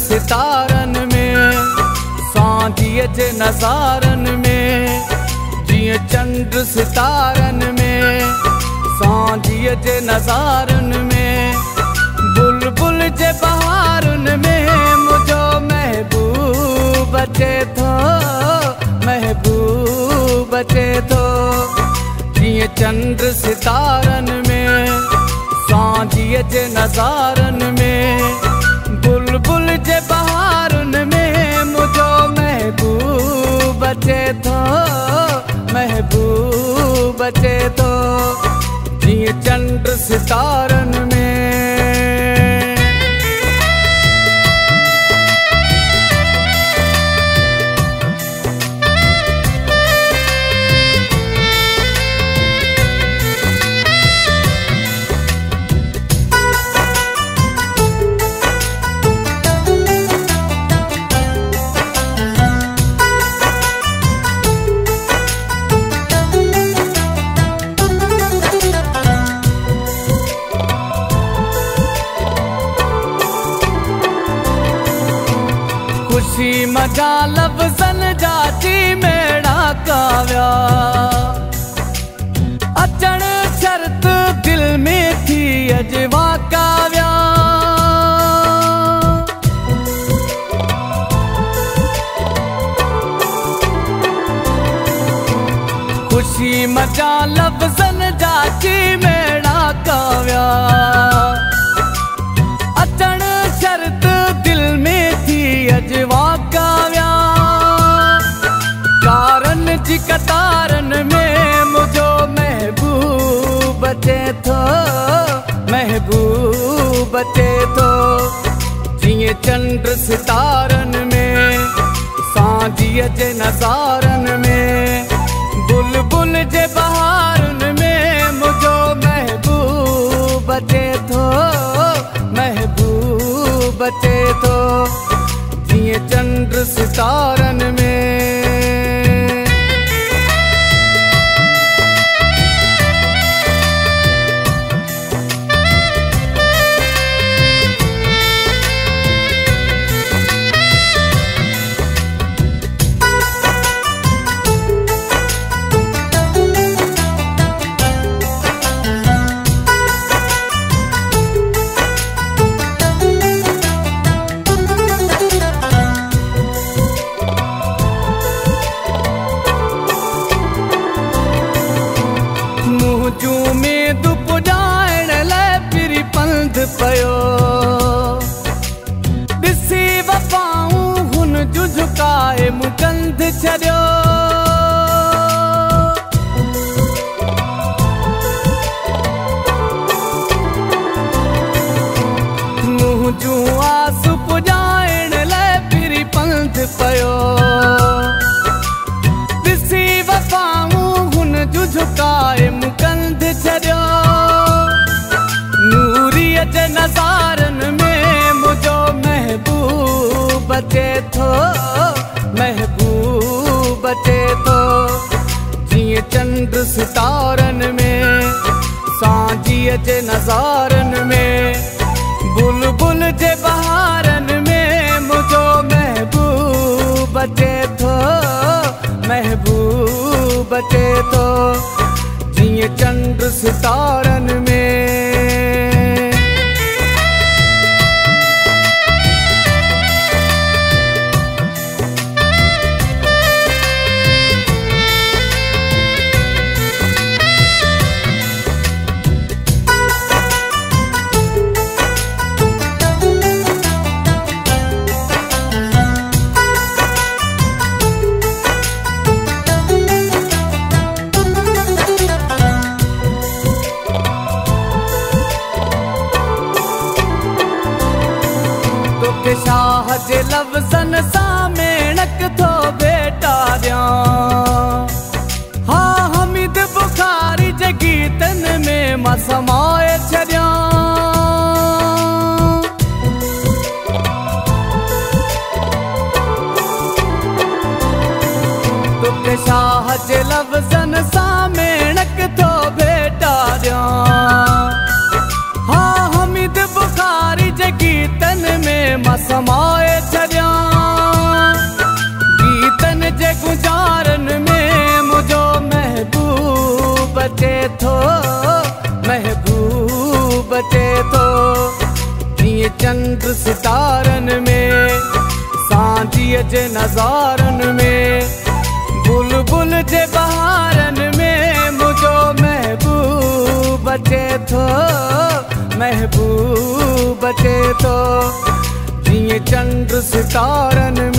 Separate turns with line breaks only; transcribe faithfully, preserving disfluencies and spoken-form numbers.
सितारन में, सांझीअ जे नज़ारन में, जिए चंड सितारन में, सांझीअ जे नज़ारन में, बुलबुल जे बहारुन में, मुझो महबूब अचे थो, महबूब अचे थो। जिए चंड सितारन में, सांझीअ जे नज़ारन में, बुलबुल जे बहारुन में, मुझो महबूब अचे थो, महबूब अचे थो। जिए चंड सितारन में। खुशी मजा लफ्ज़न जा ची मेड़ा काव्या, अचण शर्त दिल में थी अजवा काव्या। खुशी मजा लफ्ज़न जा ची मेड़ा काव्या, अचण शर्त दिल में थी अजवा काव्या। कारन जी कतारन में, मुझो महबूब अचे थो, महबूब अचे थो। जिए चंड सितारन में, सांझीअ जे नज़ारन में, बुलबुल जे बहारुन में, मुझो महबूब अचे थो, महबूब अचे थो। जिए चंड सितारन में। मुँह में दुप जाइण लाइ पिरी पंध पयो, ॾिसी वफ़ाऊं हुन जूं झुकाए मूं कंध छॾियो। मुँह जूं आस पुॼाइण लाइ पिरी पंध पयो, ॾिसी वफ़ाऊं हुन जूं झुकाए मूं कंध छॾियो। नूरीअ जे नज़ारन में, मुझो महबूब अचे थो, महबूब अचे थो। जिए चंड सितारन में, सांझीअ जे नज़ारन में, बुलबुल जे बहारन में, मुझो महबूब अचे थो, महबूब अचे थो। जिए चंड सितारन में। शाह जे लफ्ज़न सां मेणक थो बेटा ॾियां, हा हमीद बुखारी जे गीतन में मां समाए छॾियां। तोखे शाह जे लफ्ज़न सां मेणक थो बेटा ॾियां, हा हमीद बुखारी जे गीतन में मां समाए बचे थो। जीअं चंड सितारनि में, सांझीअ जे नज़ारनि में, बुलबुल जे बहारनि में मुंहिंजो महबूब बचे थो, महबूब बचे थो। जीअं चंड सितारनि